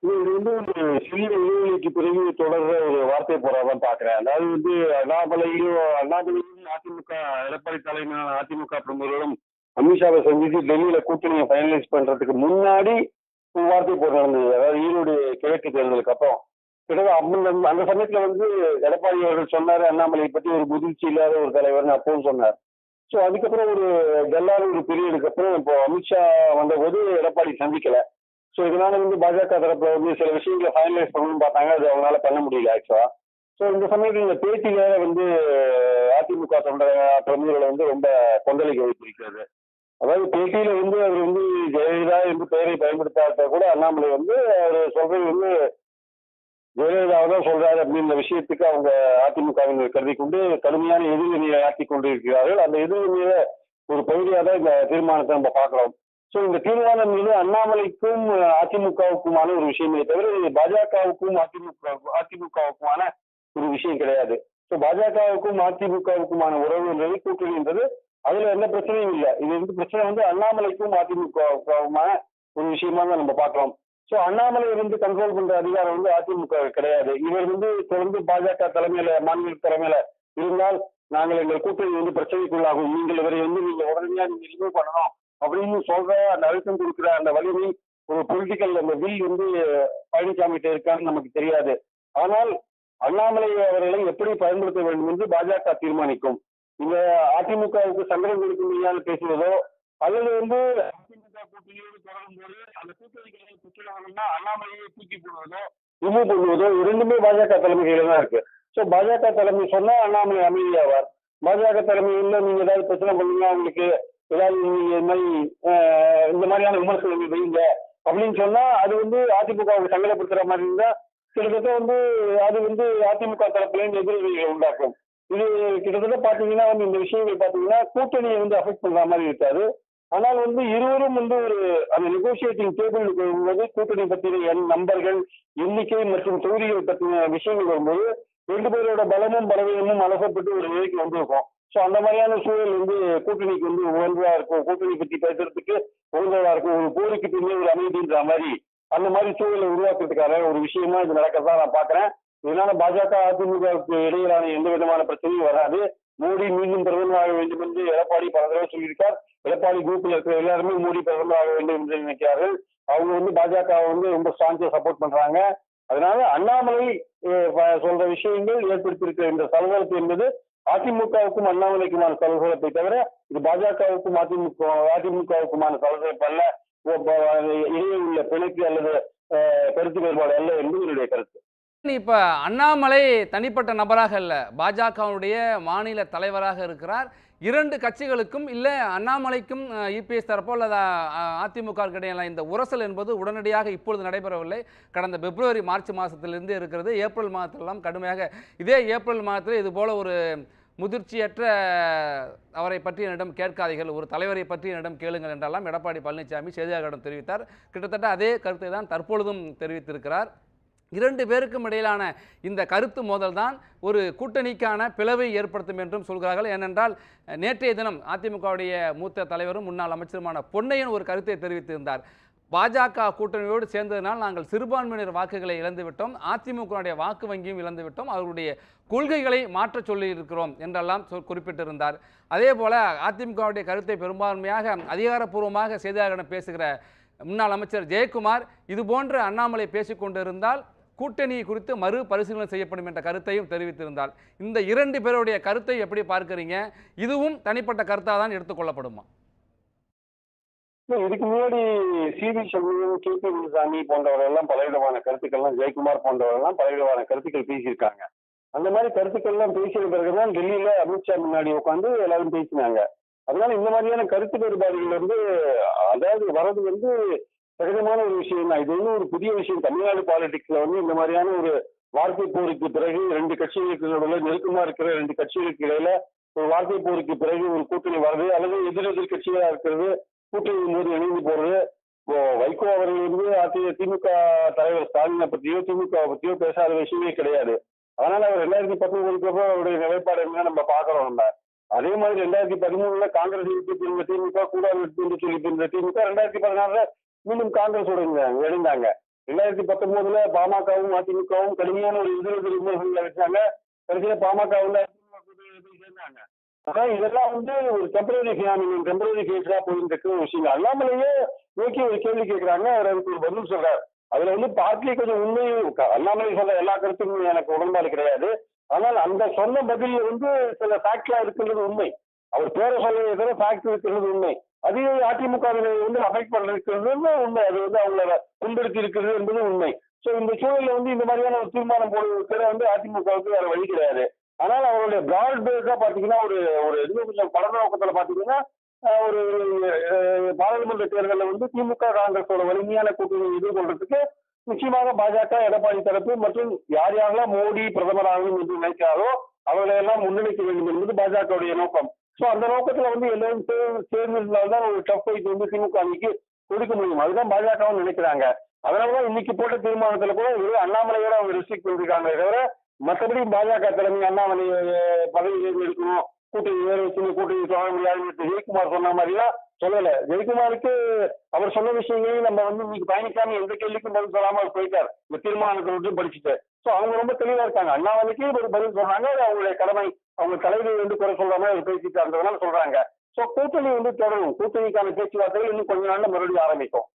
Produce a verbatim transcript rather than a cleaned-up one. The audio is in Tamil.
இது வந்து ஒரு சிறிய இடைவெளிக்கு பிறகு தொடர்ற ஒரு வார்த்தை போராதான் பாக்குறேன். அதாவது வந்து அண்ணாமலையும் அண்ணாமலையும் அதிமுக எடப்பாடி தலைமையிலான அதிமுக பிரமுகர்களும் அமித்ஷாவை சந்தித்து டெல்லியில கூட்டணியை ஃபைனலைஸ் பண்றதுக்கு முன்னாடி ஒரு வார்த்தை போர் நடந்தது. அதாவது ஈரோடு கிழக்கு தேர்தலுக்கு அப்புறம் கிட்டத்தட்ட அந்த அந்த சமயத்துல வந்து எடப்பாடி அவர்கள் சொன்னாரு அண்ணாமலை பத்தி ஒரு முதிர்ச்சி இல்லாத ஒரு தலைவர்னு அப்பவும் சொன்னார். ஸோ அதுக்கப்புறம் ஒரு டெல்லான ஒரு பீரியடுக்கு அப்புறம் இப்போ அமித்ஷா வந்த போது எடப்பாடி சந்திக்கல. ஸோ இதனால வந்து பாஜக தரப்புல வந்து சில விஷயங்களை ஃபைனலைஸ் பண்ணணும்னு பார்த்தாங்க. அது அவங்களால பண்ண முடியல ஆக்சுவலா. ஸோ இந்த சமயத்தில் இந்த பேட்டியில வந்து அதிமுக தொண்டர பிரமுகர்களை வந்து ரொம்ப கொந்தளிக்க வைத்திருக்கிறது. அதாவது பேட்டியில வந்து அவர் வந்து ஜெயலலிதா என்று பெயரை பயன்படுத்தாத கூட அண்ணாமலை வந்து அவர் சொல்றது வந்து ஜெயலலிதாவை தான் சொல்றாரு அப்படின்ற விஷயத்துக்கு அவங்க அதிமுகவினர் கருதி கொண்டு கடுமையான எதிர்வினையை ஆக்கி கொண்டிருக்கிறார்கள். அந்த எதிர்வினையில ஒரு பகுதியாக தான் இந்த தீர்மானத்தை நம்ம பார்க்கிறோம். ஸோ இந்த தீர்மானம் மீது அண்ணாமலைக்கும் அதிமுகவுக்குமான ஒரு விஷயமே தவிர இது பாஜகவுக்கும் அதிமுக அதிமுகவுக்குமான ஒரு விஷயம் கிடையாது. ஸோ பாஜகவுக்கும் அதிமுகவுக்குமான உறவுன்றது கூட்டணின்றது அதுல எந்த பிரச்சனையும் இல்லை. இது வந்து பிரச்சனை வந்து அண்ணாமலைக்கும் அதிமுகவுக்குமான ஒரு விஷயமா தான் நம்ம பார்க்கிறோம். ஸோ அண்ணாமலை வந்து கண்ட்ரோல் பண்ற அதிகாரம் வந்து அதிமுக கிடையாது. இவர் வந்து தொடர்ந்து பாஜக தலைமையில மாநில தலைமையில இருந்தால் நாங்கள் எங்கள் கூட்டணி வந்து பிரச்சனைக்குள்ளாகும், நீங்கள் இவரை வந்து நீங்க உடனடியாக நீங்க ரிமூவ் பண்ணணும் அப்படின்னு சொல்ற அந்த அழுத்தம் கொடுக்குற அந்த வலிமை ஒரு பொலிட்டிக்கல் அந்த வில் வந்து பழனிசாமி கிட்ட இருக்கான்னு நமக்கு தெரியாது. ஆனால் அண்ணாமலை அவர்களை எப்படி பயன்படுத்த வேண்டும் என்று பாஜக தீர்மானிக்கும். இந்த அதிமுகவுக்கு சங்கடம் கொடுக்க முடியாது பேசுவதோ அல்லது வந்து அதிமுக கூட்டணியோடு தொடரும் போது அந்த கூட்டணிகளை பிரச்சனை அண்ணாமலையை தூக்கி போடுவதோ ரிமூவ் பண்ணுவதோ இரண்டுமே பாஜக தலைமை கையில தான் இருக்கு. ஸோ பாஜக தலைமை சொன்னா அண்ணாமலை அமைதியாவார். பாஜக தலைமையில் நீங்க ஏதாவது பிரச்சனை பண்ணீங்கன்னா அவங்களுக்கு ஏதாவது நீங்க இந்த மாதிரி இந்த மாதிரியான விமர்சனங்கள் வைங்க அப்படின்னு சொன்னா அது வந்து அதிமுகவுக்கு சங்கடப்படுத்துற மாதிரி இருந்தா கிட்டத்தட்ட வந்து அது வந்து அதிமுக தரப்புலேருந்து எதிர்வினைகளை உண்டாக்கும். இது கிட்டத்தட்ட பாத்தீங்கன்னா வந்து இந்த விஷயங்கள் பாத்தீங்கன்னா கூட்டணியை வந்து அஃபெக்ட் பண்ற மாதிரி இருக்காது. ஆனால் வந்து இருவரும் வந்து ஒரு அந்த நெகோசியேட்டிங் டேபிள் வரும்போது கூட்டணி பற்றின எண் நம்பர்கள் எண்ணிக்கை மற்றும் தொகுதிகள் பற்றின விஷயங்கள் வரும்போது ரெண்டு பேரோட பலமும் பலவீனமும் அலசப்பட்டு ஒரு நிலைக்கு வந்திருக்கும். ஸோ அந்த மாதிரியான சூழல் வந்து கூட்டணிக்கு வந்து உகந்ததா இருக்கும். கூட்டணி பற்றி பேசுறதுக்கு உகந்ததா இருக்கும். ஒரு போருக்கு பின்னே ஒரு அமைதின்ற மாதிரி அந்த மாதிரி சூழலை உருவாக்குறதுக்காக ஒரு விஷயமா இது நடக்கிறதா நான் பாக்குறேன். இதனால பாஜக அதிமுகவுக்கு இடையிலான எந்த விதமான பிரச்சனையும் வராது. மோடி மீண்டும் பிரதமர் ஆக வேண்டும் என்று எடப்பாடி பல தடவை சொல்லியிருக்கார். எடப்பாடி குரூப்ல இருக்கிற எல்லாருமே மோடி பிரதமர் ஆக வேண்டும் என்று நினைக்கிறார்கள். அவங்க வந்து பாஜக வந்து ரொம்ப ஸ்ட்ராங்கா சப்போர்ட் பண்றாங்க. அதனால அண்ணாமலை சொல்ற விஷயங்கள் ஏற்படுத்தியிருக்கிற இந்த சலசலப்பு என்பது அதிமுகவுக்கும் அண்ணாமலைக்குமான சலசலப்பை தவிர இது பாஜகவுக்கும் அதிமுக அதிமுகவுக்குமான சலசலப்பு அல்ல, இடையே உள்ள பிணைப்பு அல்லது கருத்து வேறுபாடு அல்ல என்பது என்னுடைய கருத்து. இப்ப அண்ணாமலை தனிப்பட்ட நபராக அல்ல, பாஜகவுடைய மாநில தலைவராக இருக்கிறார். இரண்டு கட்சிகளுக்கும் இல்ல அண்ணாமலைக்கும் இபிஎஸ் தரப்போ அல்லது அதிமுக இடையிலான இந்த உரசல் என்பது உடனடியாக இப்பொழுது நடைபெறவில்லை. கடந்த பிப்ரவரி மார்ச் மாதத்திலிருந்து இருக்கிறது. ஏப்ரல் மாதத்திலெல்லாம் கடுமையாக இதே ஏப்ரல் மாதத்தில் இது போல ஒரு முதிர்ச்சியற்ற அவரை பற்றி என்னிடம் கேட்காதீர்கள், ஒரு தலைவரை பற்றி என்னிடம் கேளுங்கள் என்றெல்லாம் எடப்பாடி பழனிசாமி செய்தியாளர்களிடம் தெரிவித்தார். கிட்டத்தட்ட அதே கருத்தை தான் தற்பொழுதும் தெரிவித்திருக்கிறார். இரண்டு பேருக்கும் இடையிலான இந்த கருத்து மோதல் தான் ஒரு கூட்டணிக்கான பிளவை ஏற்படுத்தும் என்றும் சொல்கிறார்கள். ஏனென்றால் நேற்றைய தினம் அதிமுகவுடைய மூத்த தலைவரும் முன்னாள் அமைச்சருமான பொன்னையன் ஒரு கருத்தை தெரிவித்திருந்தார். பாஜக கூட்டணியோடு சேர்ந்ததனால் நாங்கள் சிறுபான்மையினர் வாக்குகளை இழந்துவிட்டோம், அதிமுகவுடைய வாக்கு வங்கியும் இழந்துவிட்டோம், அவர்களுடைய கொள்கைகளை மாற்ற சொல்லி இருக்கிறோம் என்றெல்லாம் குறிப்பிட்டிருந்தார். அதே போல அதிமுகவுடைய கருத்தை பெரும்பான்மையாக அதிகாரப்பூர்வமாக செய்தியாளர்களிடம் பேசுகிற முன்னாள் அமைச்சர் ஜெயக்குமார் இதுபோன்று அண்ணாமலை பேசிக்கொண்டிருந்தால் கூட்டணி குறித்து மறு பரிசீலனை செய்யப்படும் என்ற கருத்தையும் தெரிவித்திருந்தார். இந்த இரண்டு பேருடைய கருத்தை எப்படி பார்க்கிறீங்க? இதுவும் தனிப்பட்ட கருத்தாக தான் எடுத்துக்கொள்ளப்படுமா? இதுக்கு முன்னாடி C V Shanmugam, K P Munusamy போன்றவர்கள்லாம் பலவிதமான கருத்துக்கள்லாம், ஜெயக்குமார் போன்றவர்கள்லாம் பலவிதமான கருத்துக்கள் பேசியிருக்காங்க. அந்த மாதிரி கருத்துக்கள்லாம் பேசிய பிறகுதான் டெல்லியில அமித்ஷா முன்னாடி உட்காந்து எல்லாரும் பேசினாங்க. அதனால இந்த மாதிரியான கருத்து வேறுபாடுகள் வந்து அதாவது வர்றது வந்து சகஜமான ஒரு விஷயம் தான். இது வந்து ஒரு புதிய விஷயம். தமிழ்நாடு பாலிடிக்ஸ்ல வந்து இந்த மாதிரியான ஒரு வார்த்தை போருக்கு பிறகு ரெண்டு கட்சிகளுக்கு நடுவில் நெருக்கமா இருக்கிற ரெண்டு கட்சிகளுக்கு இடையில ஒரு வார்த்தை போருக்கு பிறகு ஒரு கூட்டணி வருது அல்லது எதிர் எதிர் கட்சிகளா இருக்கிறது கூட்டணி போது இணைந்து போறது. வைகோ அவர்கள் வந்து அதி திமுக தலைவர் ஸ்டாலினை பற்றியோ திமுக பற்றியோ பேசாத விஷயமே கிடையாது. அதனால அவர் ரெண்டாயிரத்தி பத்தொன்பதுக்கு அப்புறம் அவருடைய நிலைப்பாடு என்ன நம்ம பாக்குறோம். நம்ம அதே மாதிரி ரெண்டாயிரத்தி பதிமூணுல காங்கிரஸ் இருந்த திமுக கூடாது என்று சொல்லிட்டு இருந்த திமுக ரெண்டாயிரத்தி பதினாறுல மீண்டும் காங்கிரஸ் இணைந்தாங்க. ரெண்டாயிரத்தி பத்தொன்பதுல பாமகவும் அதிமுகவும் கடுமையான ஒரு எதிர்ப்பு விமர்சனங்களை வச்சாங்க. கடைசியில பாமக வந்து சேர்ந்தாங்க. ஆனா இதெல்லாம் வந்து ஒரு டெம்பரரி பினாமினல், டெம்பரரி ஃபேஸா போயிட்டு இருக்கிற ஒரு விஷயம். அண்ணாமலையே நோக்கி ஒரு கேள்வி கேட்கிறாங்க, அவர் அதுக்கு ஒரு பதில் சொல்றாரு. அதுல வந்து பார்ட்லி கொஞ்சம் உண்மை, அண்ணாமலை சொல்ற எல்லா கருத்துக்கும் எனக்கு உடன்பாடு கிடையாது. ஆனால் அந்த சொன்ன பதில் வந்து சில ஃபேக்ட்லாம் இருக்கின்றது உண்மை. அவர் பேரை சொல்ல ஃபேக்ட் இருக்கிறது உண்மை. அது அதிமுக வந்து அஃபெக்ட் பண்ணிருக்கிறது உண்மை. அது வந்து அவங்கள முன்படுத்தி இருக்கிறது என்பது உண்மை. சோ இந்த சூழல்ல வந்து இந்த மாதிரியான ஒரு தீர்மானம் போடுவதற்கு வந்து அதிமுகவுக்கு வேற வழி கிடையாது. ஆனால் அவருடைய பிராட் பேஸா பாத்தீங்கன்னா ஒரு ஒரு இன்னும் கொஞ்சம் பல நோக்கத்துல பாத்தீங்கன்னா ஒரு பாராளுமன்ற தேர்தலில் வந்து திமுக காங்கிரஸோட வலிமையான கூட்டணி எதிர்கொள்றதுக்கு நிச்சயமாக பாஜக, எடப்பாடி தரப்பு மற்றும் யார் யாரெல்லாம் மோடி பிரதமர் ஆகணும் என்று நினைக்கிறாரோ அவர்களை எல்லாம் முன்னிலைக்க வேண்டும் என்பது பாஜகவுடைய நோக்கம். சோ அந்த நோக்கத்துல வந்து எல்லாரும் சேர்ந்திருந்தால்தான் ஒரு டஃப் ஃபைட் வந்து திமுக அணிக்கு கொடுக்க முடியும். அதுதான் பாஜகவும் நினைக்கிறாங்க. அதனாலதான் இன்னைக்கு போட்ட தீர்மானத்துல கூட ஒரு அண்ணாமலையோட அவங்க ரெஸ்ட்ரிக்ட் பண்ணிருக்காங்களே தவிர மற்றபடி பாஜக தலைமை அண்ணாமலை பதவி தேர்ந்தெடுக்கணும், கூட்டணி வேற வச்சு கூட்டணி சொல்ல முடியாது ஜெயக்குமார் சொன்ன மாதிரிலாம் சொல்லல. ஜெயக்குமாருக்கு அவர் சொன்ன விஷயங்களையும் நம்ம வந்து இன்னைக்கு பயணிக்காம எந்த கேள்விக்கும் பதில் சொல்லாம அவர் போயிட்டார் இந்த தீர்மானத்தை விட்டு படிச்சுட்டு. சோ அவங்க ரொம்ப தெளிவா இருக்காங்க. அண்ணாமலைக்கு ஒரு பதில் சொல்றாங்க, அவங்களுடைய கடமை, அவங்க தலைவர் வந்து குறை சொல்ற மாதிரி அவர் பேசிட்டு இருந்ததுனால சொல்றாங்க. சோ கூட்டணி வந்து தொடரும். கூட்டணிக்கான பேச்சுவார்த்தைகள் இன்னும் கொஞ்ச நாள்ல மறுபடியும் ஆரம்பிக்கும்.